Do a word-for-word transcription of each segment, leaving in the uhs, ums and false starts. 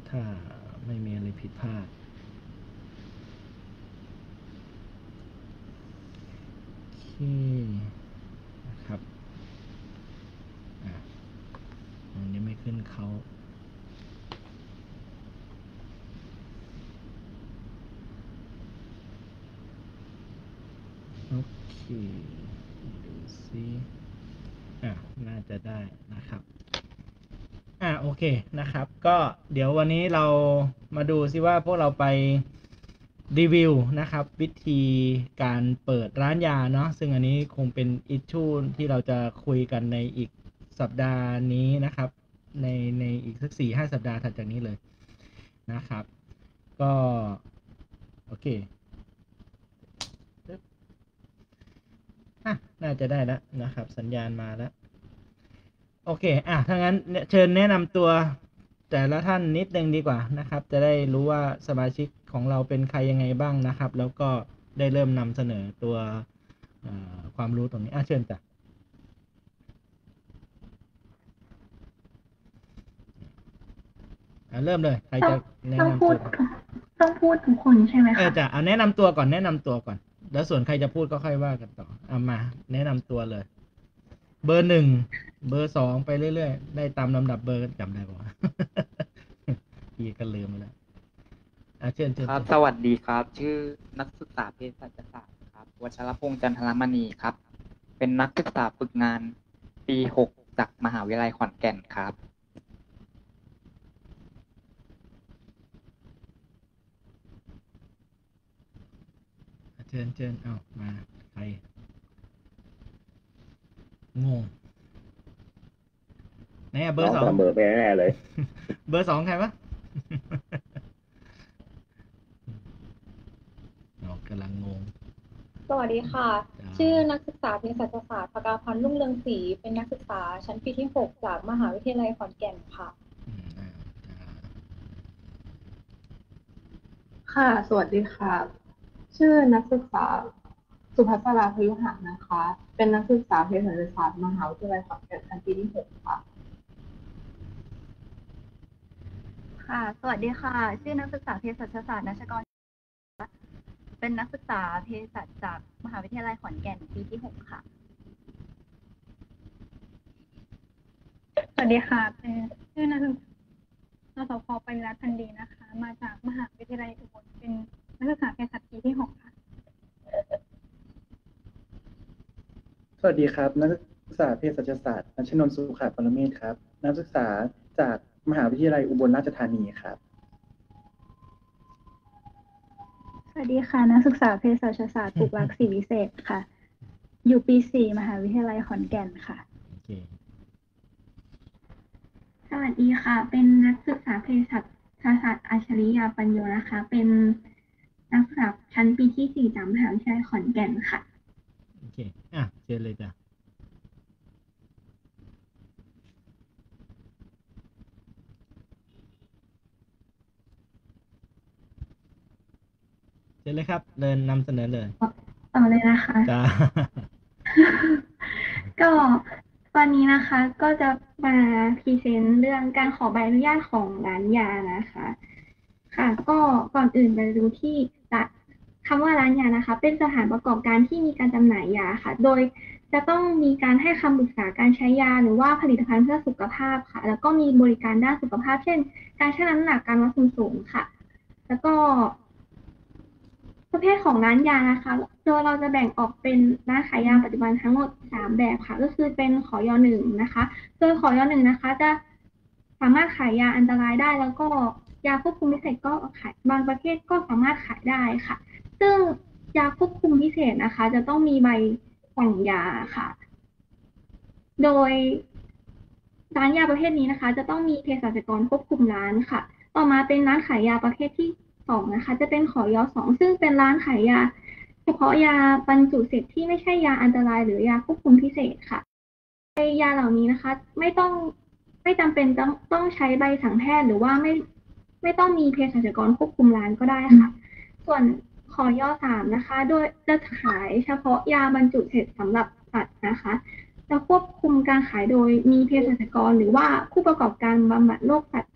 ถ้าไม่มีอะไรผิดพลาดโอเคนะครับอ่ะอันนี้ไม่ขึ้นเขาโอเคดูซิอ่ะน่าจะได้นะครับอ่ะโอเคนะครับก็เดี๋ยววันนี้เรามาดูซิว่าพวกเราไปรีวิวนะครับวิธีการเปิดร้านยาเนาะซึ่งอันนี้คงเป็นอิชชูที่เราจะคุยกันในอีกสัปดาห์นี้นะครับในในอีกสักสี่ห้าสัปดาห์ถัดจากนี้เลยนะครับก็โอเคอ่ะน่าจะได้แล้วนะครับสัญญาณมาแล้วโอเคอ่ะถ้างั้นเชิญแนะนำตัวแต่ละท่านนิดนึงดีกว่านะครับจะได้รู้ว่าสมาชิกของเราเป็นใครยังไงบ้างนะครับแล้วก็ได้เริ่มนำเสนอตัวความรู้ตรงนี้อ่ะเชิญจ้ะอ่ะเริ่มเลยใครจะแนะนำตัวต้องพูดทุกคนใช่ไหมเออคะจ้ะเอาแนะนำตัวก่อนแนะนำตัวก่อนแล้วส่วนใครจะพูดก็ค่อยว่ากันต่อเอามาแนะนำตัวเลยเบอร์หนึ่งเบอร์สองไปเรื่อยๆได้ตามลำดับเบอร์จำได้ป่ะ พี่ก็ลืมแล้วอ่ะเชิญเชิญครับสวัสดีครับชื่อนักศึกษาเภสัชศาสตร์ครับวัชรพงษ์จันทรมณีครับเป็นนักศึกษาฝึกงานปีหกจากมหาวิทยาลัยขอนแก่นครับเชิญเชิญเอามาใครงงไหนอ่ะเบอร์สองเบอร์ไปแน่เลยเบอร์สองใครวะเรากำลังงงสวัสดีค่ะชื่อนักศึกษาเภสัชศาสตร์ภกาพันธ์รุ่งเรืองศรีเป็นนักศึกษาชั้นปีที่หกจากมหาวิทยาลัยขอนแก่นค่ะค่ะสวัสดีค่ะชื่อนักศึกษาสุภัสราพยุหะนะคะเป็นนักศึกษาเภสัชศาสตร์มหาวิทยาลัยขอนแก่นชั้นปีที่หกค่ะค่ะสวัสดีค่ะชื่อนักศึกษาเภสัชศาสตร์นัชกรเป็นนักศึกษาเภสัชจากมหาวิทยาลัยขอนแก่นปีที่หกค่ะสวัสดีค่ะเป็นชื่อนักศึกษานสพปริรัตน์พันดีนะคะมาจากมหาวิทยาลัยอุบลเป็นนักศึกษาเภสัชปีที่หกค่ะสวัสดีครับนักศึกษาเภสัชศาสตร์ณชนนท์สุขปรเมศครับนักศึกษาจากมหาวิทยาลัยอุบลราชธานีครับสวัสดีค่ะนักศึกษาเภสัชศาสตร์ปลูกรักศรีวิเศษค่ะอยู่ปีสี่มหาวิทยาลัยขอนแก่นค่ะสวัสดีค่ะเป็นนักศึกษาเภสัชศาสตร์อัจฉริยะปัญโยนะคะเป็นนักศึกษาชั้นปีที่สี่จากมหาวิทยาลัยขอนแก่นค่ะโอเคอ่ะเชิญเลยจ้ะเชิญเลยครับเดินนำเสนอเลยต่อเลยนะคะจ้าก็วันนี้นะคะก็จะมาพรีเซนต์เรื่องการขอใบอนุญาตของร้านยานะคะค่ะก็ก่อนอื่นไปดูที่คำว่าร้านยานะคะเป็นสถานประกอบการที่มีการจำหน่ายยาค่ะโดยจะต้องมีการให้คำปรึกษาการใช้ยาหรือว่าผลิตภัณฑ์เพื่อสุขภาพค่ะแล้วก็มีบริการด้านสุขภาพเช่นการชั่งน้ำหนักการวัดส่วนสูงค่ะแล้วก็ประเภทของร้านยานะคะโดยเราจะแบ่งออกเป็นร้านขายยาปัจจุบันทั้งหมดสามแบบค่ะก็คือเป็นขอยหนึ่งนะคะโดยขอยหนึ่งนะคะจะสามารถขายยาอันตรายได้แล้วก็ยาควบคุมพิเศษก็ขายบางประเภทก็สามารถขายได้ค่ะซึ่งยาควบคุมพิเศษนะคะจะต้องมีใบสั่งยาค่ะโดยร้านยาประเภทนี้นะคะจะต้องมีเภสัชกรควบคุมร้านค่ะต่อมาเป็นร้านขายยาประเภทที่สองนะคะจะเป็นขอยสองซึ่งเป็นร้านขายยาเฉพาะยาบรรจุเสร็จที่ไม่ใช่ยาอันตรายหรือยาควบคุมพิเศษค่ะยาเหล่านี้นะคะไม่ต้องไม่จำเป็นต้องต้องใช้ใบสั่งแพทย์หรือว่าไม่ไม่ต้องมีเภสัชกรควบคุมร้านก็ได้ค่ะส่วนขอยสามนะคะโดยจะขายเฉพาะยาบรรจุเสร็จสำหรับสัตว์นะคะจะควบคุมการขายโดยมีเภสัชกรหรือว่าผู้ประกอบการบำบัดโรคสัตว์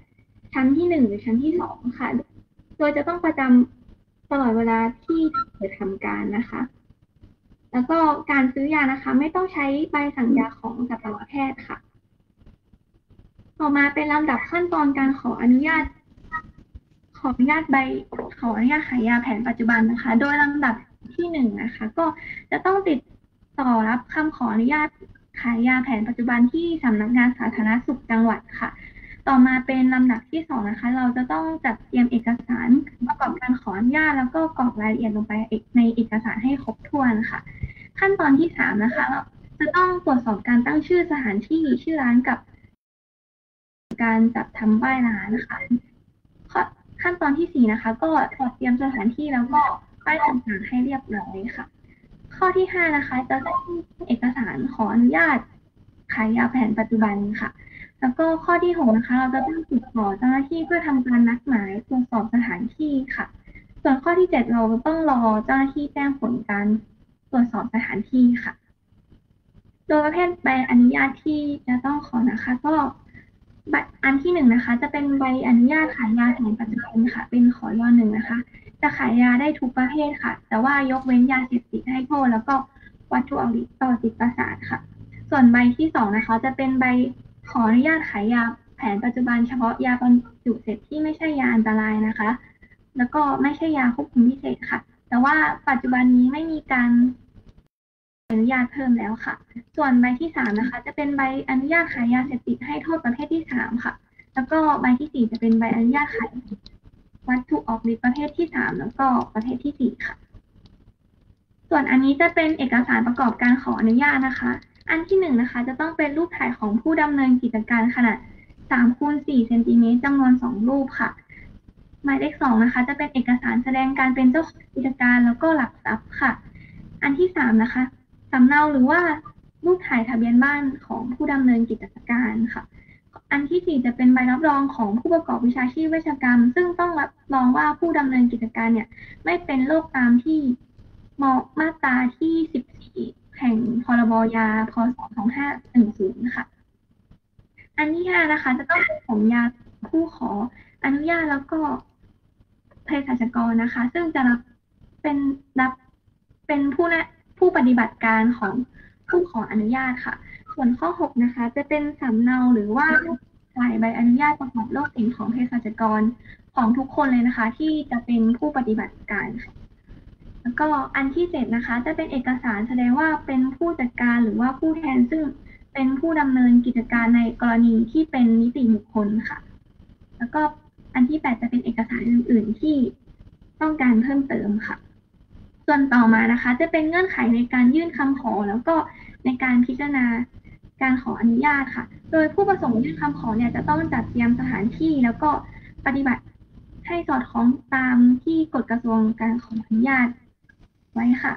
ชั้นที่หนึ่งหรือชั้นที่สองค่ะ โดยจะต้องประจำตลอดเวลาที่เปิดทำการนะคะ แล้วก็การซื้อยานะคะ ไม่ต้องใช้ใบสั่งยาของสัตวแพทย์ค่ะ ต่อมาเป็นลำดับขั้นตอนการขออนุญาต ขออนุญาตใบขออนุญาตขายยาแผนปัจจุบันนะคะ โดยลำดับที่หนึ่งนะคะ ก็จะต้องติดต่อรับคำขออนุญาตขายยาแผนปัจจุบันที่สำนักงานสาธารณสุขจังหวัดค่ะ ต่อมาเป็นลำดับที่สองนะคะ เราจะต้องจัดเตรียมเอกสารประกอบการขออนุญาตแล้วก็กรอกรายละเอียดลงไปในเอกสารให้ครบถ้วนค่ะ ขั้นตอนที่สามนะคะ เราจะต้องตรวจสอบการตั้งชื่อสถานที่ชื่อร้านกับการจัดทำป้ายร้านนะคะขั้นตอนที่สี่นะคะ ก็จัดเตรียมสถานที่แล้วก็ป้ายต่างๆให้เรียบร้อยค่ะ ข้อที่ห้านะคะ จะต้องเอกสารขออนุญาตขายยาแผนปัจจุบันค่ะ แล้วก็ข้อที่หกนะคะ เราจะต้องติดต่อเจ้าหน้าที่เพื่อทำการนัดหมายตรวจสอบสถานที่ค่ะ ส่วนข้อที่เจ็ดเราต้องรอเจ้าหน้าที่แจ้งผลการตรวจสอบสถานที่ค่ะ โดยประเภทใบอนุญาตที่จะต้องขอนะคะ ก็อันที่หนึ่งนะคะ จะเป็นใบอนุญาตขายยาแผนปัจจุบันค่ะ เป็นขอยอหนึ่งนะคะ จะขายยาได้ทุกประเภทค่ะ แต่ว่ายกเว้นยาเสพติดให้โทษแล้วก็วัตถุออกฤทธิ์ต่อจิตประสาทค่ะ ส่วนใบที่สองนะคะ จะเป็นใบขออนุญาตขายยาแผนปัจจุบันเฉพาะยาบรรจุเสร็จที่ไม่ใช่ยาอันตรายนะคะ แล้วก็ไม่ใช่ยาควบคุมพิเศษค่ะ แต่ว่าปัจจุบันนี้ไม่มีการอนุญาตเพิ่มแล้วค่ะ ส่วนใบที่สามนะคะ จะเป็นใบอนุญาตขายยาเสพติดให้โทษประเภทที่สามค่ะ แล้วก็ใบที่สี่จะเป็นใบอนุญาตขายวัตถุออกฤทธิ์ประเภทที่สามแล้วก็ประเภทที่สี่ค่ะ ส่วนอันนี้จะเป็นเอกสารประกอบการขออนุญาตนะคะ อันที่หนึ่งนะคะ จะต้องเป็นรูปถ่ายของผู้ดำเนินกิจการขนาดสามคูณสี่เซนติเมตรจำนวนสองรูปค่ะ หมายเลขสองนะคะ จะเป็นเอกสารแสดงการเป็นเจ้าของกิจการแล้วก็หลักทรัพย์ค่ะ อันที่สามนะคะสำเนาหรือว่ารูปถ่ายทะเบียนบ้านของผู้ดำเนินกิจการค่ะ อันที่สี่จะเป็นใบรับรองของผู้ประกอบวิชาชีพเวชกรรม ซึ่งต้องรับรองว่าผู้ดำเนินกิจการเนี่ยไม่เป็นโรคตามที่มาตราที่สิบสี่แห่งพรบยาพ.ศ. สองห้าหนึ่งศูนย์ค่ะ อันที่ห้านะคะ จะต้องเป็นของยาผู้ขออนุญาตแล้วก็เภสัชกรนะคะ ซึ่งจะรับเป็นรับเป็นผู้นะผู้ปฏิบัติการของผู้ขออนุญาตค่ะ ส่วนข้อหกนะคะ จะเป็นสำเนาหรือว่าถ่ายใบอนุญาตประกอบโรคสิ่งของเภสัชกรของทุกคนเลยนะคะ ที่จะเป็นผู้ปฏิบัติการค่ะแล้วก็อันที่เจ็ดนะคะ จะเป็นเอกสารแสดงว่าเป็นผู้จัดการหรือว่าผู้แทนซึ่งเป็นผู้ดำเนินกิจการในกรณีที่เป็นนิติบุคคลค่ะ แล้วก็อันที่แปดจะเป็นเอกสารอื่นๆที่ต้องการเพิ่มเติมค่ะ ส่วนต่อมานะคะ จะเป็นเงื่อนไขในการยื่นคำขอแล้วก็ในการพิจารณาการขออนุญาตค่ะ โดยผู้ประสงค์ยื่นคำขอเนี่ยจะต้องจัดเตรียมสถานที่แล้วก็ปฏิบัติให้สอดคล้องตามที่กฎกระทรวงการขออนุญาตไว้ค่ะ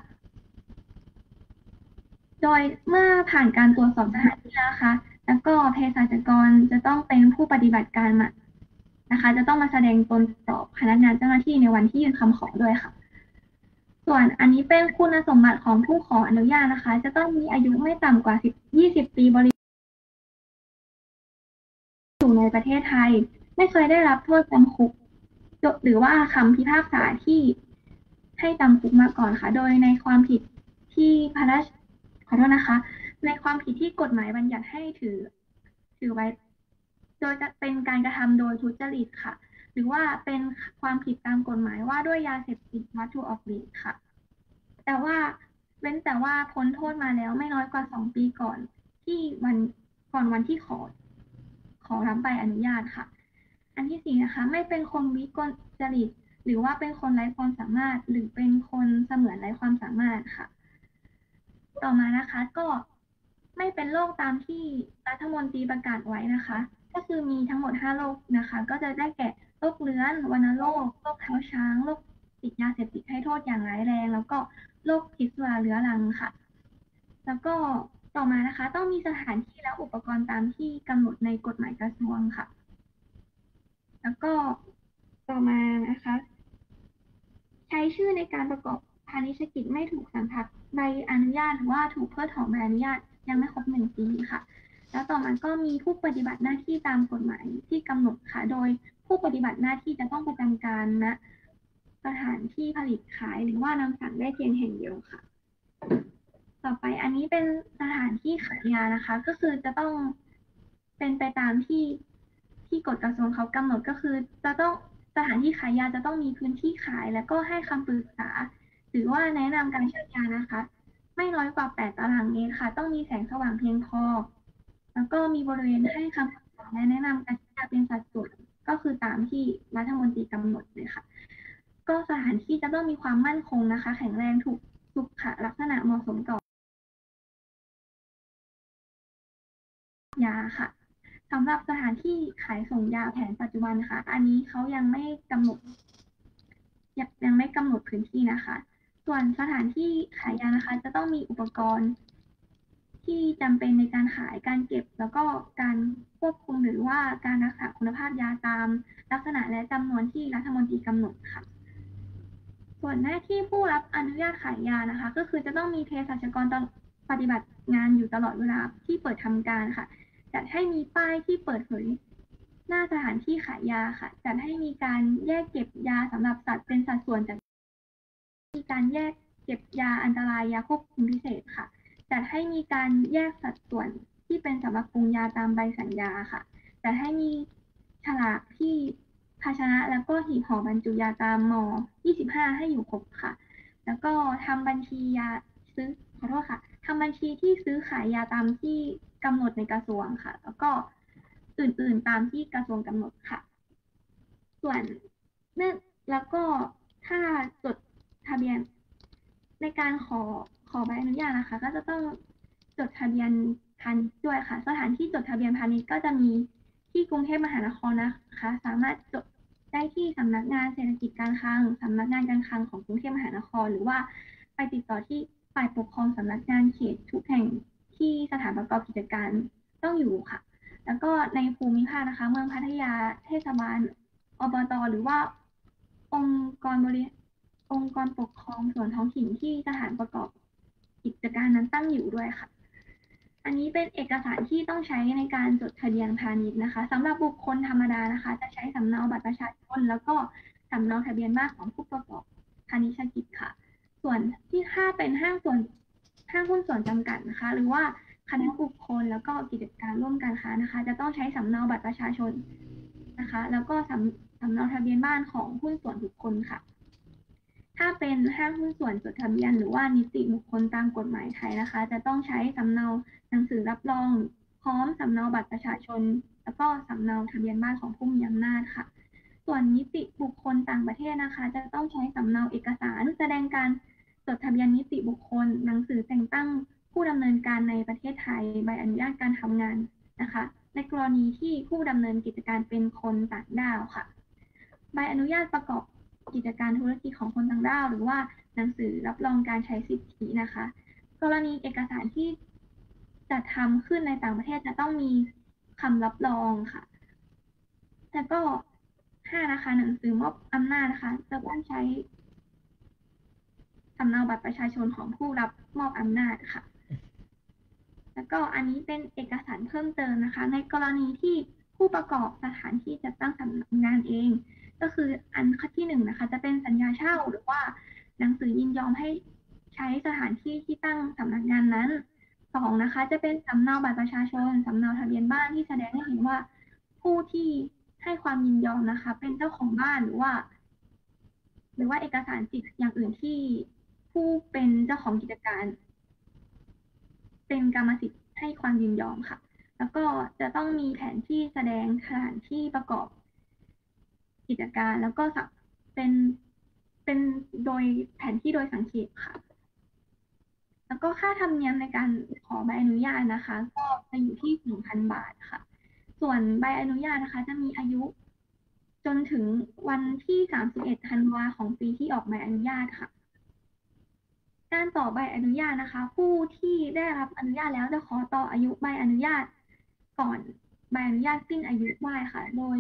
โดยเมื่อผ่านการตรวจสอบสถานที่แล้วนะคะแล้วก็เภสัชกรจะต้องเป็นผู้ปฏิบัติการมานะคะ จะต้องมาแสดงตนต่อพนักงานเจ้าหน้าที่ในวันที่ยื่นคำขอด้วยค่ะ ส่วนอันนี้เป็นคุณสมบัติของผู้ขออนุญาตนะคะ จะต้องมีอายุไม่ต่ำกว่าสิบ ยี่สิบปีบริสุทธิ์อยู่ในประเทศไทย ไม่เคยได้รับโทษจำคุกหรือว่าคำพิพากษาที่ให้จำคุกมาก่อนค่ะ โดยในความผิดที่พระราชขอโทษนะคะ ในความผิดที่กฎหมายบัญญัติให้ถือถือไว้โดยจะเป็นการกระทำโดยทุจริตค่ะ หรือว่าเป็นความผิดตามกฎหมายว่าด้วยยาเสพติดวัตถุออกฤทธิ์ค่ะ แต่ว่าเว้นแต่ว่าพ้นโทษมาแล้วไม่น้อยกว่าสองปีก่อนที่วันก่อนวันที่ขอขอรับใบอนุญาตค่ะ อันที่สี่นะคะ ไม่เป็นคนวิกลจริตหรือว่าเป็นคนไร้ความสามารถหรือเป็นคนเสมือนไร้ความสามารถค่ะ ต่อมานะคะก็ไม่เป็นโรคตามที่รัฐมนตรีประกาศไว้นะคะ ก็คือมีทั้งหมดห้าโรคนะคะ ก็จะได้แก่โรคเรื้อนวัณโรคโรคเท้าช้างโรคติดยาเสพติดให้โทษอย่างร้ายแรงแล้วก็โรคพิษสุราเรื้อรังค่ะ แล้วก็ต่อมานะคะ ต้องมีสถานที่และอุปกรณ์ตามที่กำหนดในกฎหมายกระทรวงค่ะ แล้วก็ต่อมานะคะ ใช้ชื่อในการประกอบพาณิชยกิจไม่ถูกสัมผัสใบอนุญาตหรือว่าถูกเพิกถอนใบอนุญาตยังไม่ครบหนึ่งปีค่ะแล้วต่อมาก็มีผู้ปฏิบัติหน้าที่ตามกฎหมายที่กำหนดค่ะ โดยผู้ปฏิบัติหน้าที่จะต้องประจำการณสถานที่ผลิตขายหรือว่านำสั่งได้เพียงแห่งเดียวค่ะ ต่อไปอันนี้เป็นสถานที่ขายยานะคะ ก็คือจะต้องเป็นไปตามที่ที่กฎกระทรวงเขากำหนดก็คือจะต้องสถานที่ขายยาจะต้องมีพื้นที่ขายแล้วก็ให้คำปรึกษา หรือว่าแนะนำการใช้ยานะคะ ไม่น้อยกว่าแปดตารางเมตรค่ะ ต้องมีแสงสว่างเพียงพอ แล้วก็มีบริเวณให้คำปรึกษาและแนะนำการใช้ยาเป็นสัดส่วนก็คือตามที่รัฐมนตรีกำหนดเลยค่ะ ก็สถานที่จะต้องมีความมั่นคงนะคะ แข็งแรงถูกสุขลักษณะเหมาะสมกับยาค่ะสำหรับสถานที่ขายส่งยาแผนปัจจุบันค่ะ อันนี้เขายังไม่กำหนดยังยังไม่กำหนดพื้นที่นะคะ ส่วนสถานที่ขายยานะคะ จะต้องมีอุปกรณ์ที่จำเป็นในการขายการเก็บ แล้วก็การควบคุมหรือว่าการรักษาคุณภาพยาตามลักษณะและจำนวนที่รัฐมนตรีกำหนดค่ะ ส่วนหน้าที่ผู้รับอนุญาตขายยานะคะ ก็คือจะต้องมีเภสัชกรปฏิบัติงานอยู่ตลอดเวลาที่เปิดทำการค่ะจัดให้มีป้ายที่เปิดเผยหน้าสถานที่ขายยาค่ะจัดให้มีการแยกเก็บยาสำหรับสัตว์เป็นสัดส่วนจากมีการแยกเก็บยาอันตรายยาควบคุมพิเศษค่ะจัดให้มีการแยกสัดส่วนที่เป็นสำหรับปรุงยาตามใบสัญญาค่ะจัดให้มีฉลากที่ภาชนะแล้วก็หีบห่อบรรจุยาตามม.ยี่สิบห้าให้อยู่ครบค่ะแล้วก็ทำบัญชียาซื้อขอโทษค่ะทำบัญชีที่ซื้อขายยาตามที่กำหนดในกระทรวงค่ะแล้วก็อื่นๆตามที่กระทรวงกำหนดค่ะส่วนเนื่องแล้วก็ถ้าจดทะเบียนในการขอขอใบอนุญาตนะคะก็จะต้องจดทะเบียนพาณิชย์ด้วยค่ะสถานที่จดทะเบียนพาณิชย์ก็จะมีที่กรุงเทพมหานครนะคะสามารถจดได้ที่สำนักงานเศรษฐกิจการคลังสำนักงานการคลังของกรุงเทพมหานครหรือว่าไปติดต่อที่ฝ่ายปกครองสำนักงานเขตทุกแห่งที่สถานประกอบกิจการต้องอยู่ค่ะแล้วก็ในภูมิภาคนะคะเมืองพัทยาเทศบาลอบต.หรือว่าองค์กรบริองค์กรปกครองส่วนท้องถิ่นที่สถานประกอบกิจการนั้นตั้งอยู่ด้วยค่ะอันนี้เป็นเอกสารที่ต้องใช้ในการจดทะเบียนพาณิชย์นะคะสำหรับบุคคลธรรมดานะคะจะใช้สำเนาบัตรประชาชนแล้วก็สำเนาทะเบียนบ้านของผู้ประกอบพาณิชยกิจค่ะส่วนที่ถ้าเป็นห้างส่วนห้างหุ้นส่วนจำกัดนะคะหรือว่าคณะบุคคลแล้วก็กิจการร่วมกันค้านะคะจะต้องใช้สำเนาบัตรประชาชนนะคะแล้วก็สำสำเนาทะเบียนบ้านของหุ้นส่วนบุคคลค่ะถ้าเป็นห้างหุ้นส่วนจดทะเบียนหรือว่านิติบุคคลตามกฎหมายไทยนะคะจะต้องใช้สำเนาหนังสือรับรองพร้อมสำเนาบัตรประชาชนแล้วก็สำเนาทะเบียนบ้านของผู้มีอำนาจค่ะส่วนนิติบุคคลต่างประเทศนะคะจะต้องใช้สำเนาเอกสารแสดงการจดทะเบียนนิติบุคคลหนังสือแต่งตั้งผู้ดำเนินการในประเทศไทยใบอนุญาตการทำงานนะคะในกรณีที่ผู้ดำเนินกิจการเป็นคนต่างด้าวค่ะใบอนุญาตประกอบกิจการธุรกิจของคนต่างด้าวหรือว่าหนังสือรับรองการใช้สิทธินะคะกรณีเอกสารที่จัดทำขึ้นในต่างประเทศจะต้องมีคำรับรองค่ะแล้วก็ห้านะคะหนังสือมอบอำนาจนะคะจะต้องใช้สำเนาบัตรประชาชนของผู้รับมอบอำนาจค่ะแล้วก็อันนี้เป็นเอกสารเพิ่มเติมนะคะในกรณีที่ผู้ประกอบสถานที่จัดตั้งสำนักงานเองก็คืออันข้อที่หนึ่งนะคะจะเป็นสัญญาเช่าหรือว่าหนังสือยินยอมให้ใช้สถานที่ที่ตั้งสำนักงานนั้นสองนะคะจะเป็นสำเนาบัตรประชาชนสำเนาทะเบียนบ้านที่แสดงให้เห็นว่าผู้ที่ให้ความยินยอมนะคะเป็นเจ้าของบ้านหรือว่าหรือว่าเอกสารสิทธิ์อย่างอื่นที่ผู้เป็นเจ้าของกิจการเป็นกรรมสิทธิ์ให้ความยินยอมค่ะแล้วก็จะต้องมีแผนที่แสดงสถานที่ประกอบกิจการแล้วก็เป็นเป็นโดยแผนที่โดยสังเขปค่ะแล้วก็ค่าธรรมเนียมในการขอใบอนุญาตนะคะก็จะอยู่ที่ หนึ่งพัน บาทค่ะส่วนใบอนุญาตนะคะจะมีอายุจนถึงวันที่สามสิบเอ็ดธันวาของปีที่ออกใบอนุญาตค่ะการต่อใบอนุญาตนะคะผู้ที่ได้รับอนุญาตแล้วจะขอต่ออายุใบอนุญาตก่อนใบอนุญาตสิ้นอายุได้ค่ะโดย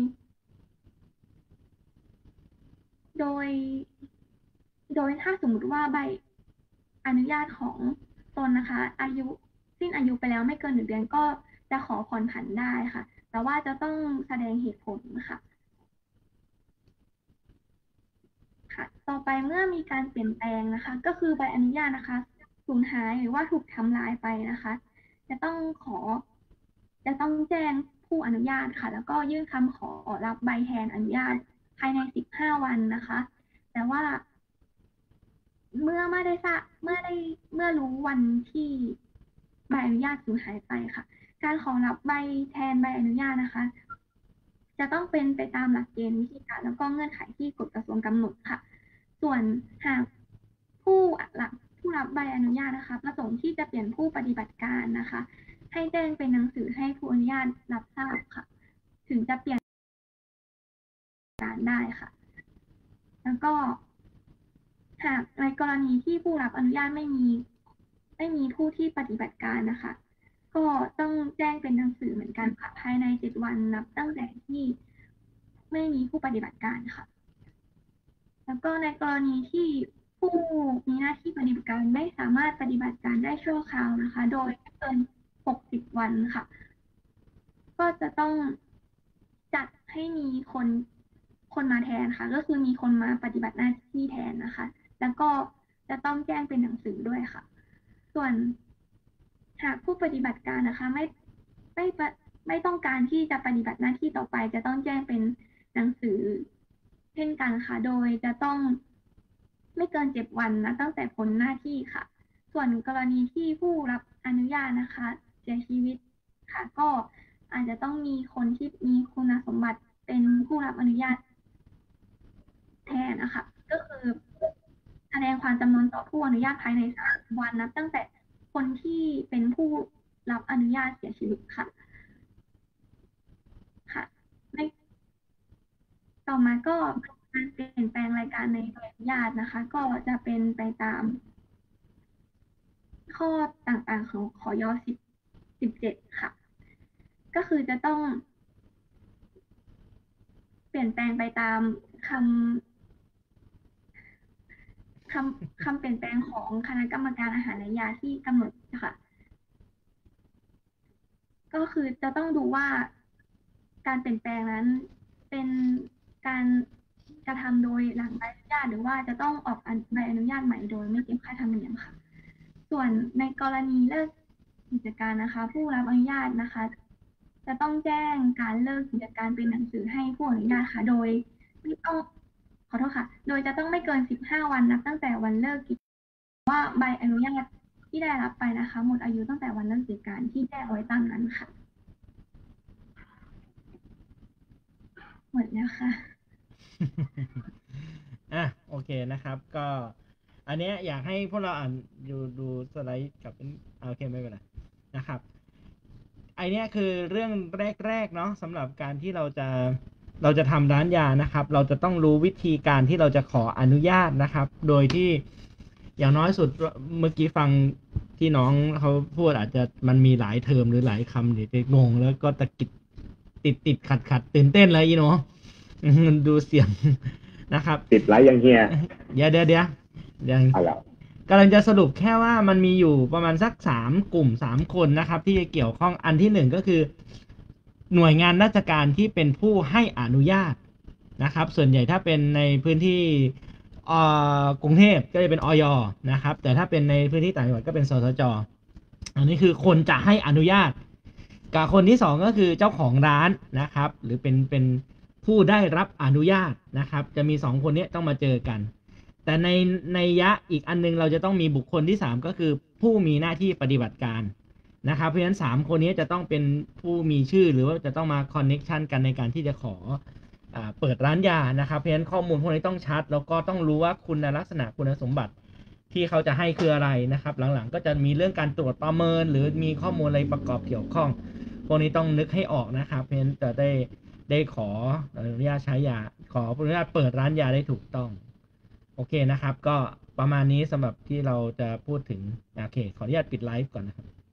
โดยโดยถ้าสมมติว่าใบอนุญาตของตนนะคะอายุสิ้นอายุไปแล้วไม่เกินหนึ่งเดือนก็จะขอผ่อนผันได้ค่ะ แต่ว่าจะต้องแสดงเหตุผลค่ะค่ะ ต่อไปเมื่อมีการเปลี่ยนแปลงนะคะ ก็คือใบอนุญาตนะคะสูญหายหรือว่าถูกทำลายไปนะคะ จะต้องขอ จะต้องแจ้งผู้อนุญาตค่ะ แล้วก็ยื่นคำขอรับใบแทนอนุญาตภายในสิบห้าวันนะคะ แต่ว่า เมื่อไม่ได้ทราบเมื่อได้เมื่อรู้วันที่ใบอนุญาตสูญหายไปค่ะ การขอรับใบแทนใบอนุญาตนะคะ จะต้องเป็นไปตามหลักเกณฑ์วิธีการแล้วก็เงื่อนไขที่กฎกระทรวงกำหนดค่ะ ส่วนหากผู้รับผู้รับใบอนุญาตนะคะ ประสงค์ที่จะเปลี่ยนผู้ปฏิบัติการนะคะ ให้แจ้งเป็นหนังสือให้ผู้อนุญาตรับทราบค่ะ ถึงจะเปลี่ยนการได้ค่ะ แล้วก็ หากในกรณีที่ผู้รับอนุญาตไม่มีไม่มีผู้ที่ปฏิบัติการนะคะ ก็ต้องแจ้งเป็นหนังสือเหมือนกันค่ะภายในเจ็ดวันนับตั้งแต่ที่ไม่มีผู้ปฏิบัติการค่ะ แล้วก็ในกรณีที่ผู้มีหน้าที่ปฏิบัติการไม่สามารถปฏิบัติการได้ชั่วคราวนะคะ โดยไม่เกินหกสิบวันค่ะ ก็จะต้องจัดให้มีคนคนมาแทนค่ะ ก็คือมีคนมาปฏิบัติหน้าที่แทนนะคะ แล้วก็จะต้องแจ้งเป็นหนังสือด้วยค่ะ ส่วนหากผู้ปฏิบัติการนะคะ ไม่ไม่ปะไม่ต้องการที่จะปฏิบัติหน้าที่ต่อไป จะต้องแจ้งเป็นหนังสือเช่นกันค่ะ โดยจะต้องไม่เกินเจ็ดวันนะตั้งแต่พ้นหน้าที่ค่ะ ส่วนกรณีที่ผู้รับอนุญาตนะคะเสียชีวิตค่ะ ก็อาจจะต้องมีคนที่มีคุณสมบัติเป็นผู้รับอนุญาตแทนนะคะ ก็คือแสดงความจำนงต่อผู้อนุญาตภายในสามวันนับตั้งแต่คนที่เป็นผู้รับอนุญาตเสียชีวิตค่ะค่ะในต่อมาก็การเปลี่ยนแปลงรายการในใบอนุญาตนะคะ ก็จะเป็นไปตาม ข้อต่างๆของขอยสิบสิบเจ็ดค่ะ ก็คือจะต้อง เปลี่ยนแปลงไปตามคำคำคำเปลี่ยนแปลงของคณะกรรมการอาหารและยาที่กำหนดค่ะ ก็คือจะต้องดูว่าการเปลี่ยนแปลงนั้นเป็นการกระทำโดยหลังใบอนุญาตหรือว่าจะต้องออกใบอนุญาตใหม่โดยไม่เก็บค่าธรรมเนียมค่ะ ส่วนในกรณีเลิกกิจการนะคะ ผู้รับอนุญาตนะคะ จะต้องแจ้งการเลิกกิจการเป็นหนังสือให้ผู้อนุญาตค่ะ โดยไม่ต้องขอโทษค่ะ โดยจะต้องไม่เกินสิบห้าวันนับตั้งแต่วันเลิกกิจว่าใบอนุญาตที่ได้รับไปนะคะ หมดอายุตั้งแต่วันเลิกกิจการที่แจ้งไว้ตามนั้นค่ะ หมดแล้วค่ะอ่ะโอเคนะครับ ก็อันเนี้ยอยากให้พวกเราอ่านดูดูสไลด์กับโอเคไม่เป็นไรนะครับไอเนี้ยคือเรื่องแรกๆเนาะสำหรับการที่เราจะเราจะทำร้านยานะครับ เราจะต้องรู้วิธีการที่เราจะขออนุญาตนะครับ โดยที่อย่างน้อยสุดเมื่อกี้ฟังที่น้องเขาพูดอาจจะมันมีหลายเทอมหรือหลายคำเดี๋ยวจะงงแล้วก็ตะกิดติดติดขัดขัดตื่นเต้นเลยอีโนดูเสียงนะครับติดไลฟ์ยังเฮียเดี๋ยวเดี๋ยวเดี๋ยวยังเอาละกำลังจะสรุปแค่ว่ามันมีอยู่ประมาณสักสามกลุ่มสามคนนะครับ ที่จะเกี่ยวข้องอันที่หนึ่งก็คือ หน่วยงานราชการที่เป็นผู้ให้อนุญาตนะครับ ส่วนใหญ่ถ้าเป็นในพื้นที่กรุงเทพก็จะเป็นอย.นะครับ แต่ถ้าเป็นในพื้นที่ต่างจังหวัดก็เป็นสสจ.อันนี้คือคนจะให้อนุญาตกับคนที่สองก็คือเจ้าของร้านนะครับ หรือเป็นเป็นผู้ได้รับอนุญาตนะครับ จะมีสองคนนี้ต้องมาเจอกัน แต่ในในยะอีกอันนึงเราจะต้องมีบุคคลที่สามก็คือผู้มีหน้าที่ปฏิบัติการนะครับ เพราะฉะนั้นสามคนนี้จะต้องเป็นผู้มีชื่อหรือว่าจะต้องมาคอนเน็กชันกันในการที่จะขออ่าเปิดร้านยานะครับ เพราะฉะนั้นข้อมูลพวกนี้ต้องชัดแล้วก็ต้องรู้ว่าคุณลักษณะคุณสมบัติที่เขาจะให้คืออะไรนะครับ หลังๆก็จะมีเรื่องการตรวจประเมิน หรือมีข้อมูลอะไรประกอบเกี่ยวข้องพวกนี้ต้องนึกให้ออกนะครับ เพราะฉะนั้นจะได้ได้ขออนุญาตใช้ยาขออนุญาตเปิดร้านยาได้ถูกต้องโอเคนะครับก็ประมาณนี้สำหรับที่เราจะพูดถึงโอเคขออนุญาตปิดไลฟ์ก่อนนะครับ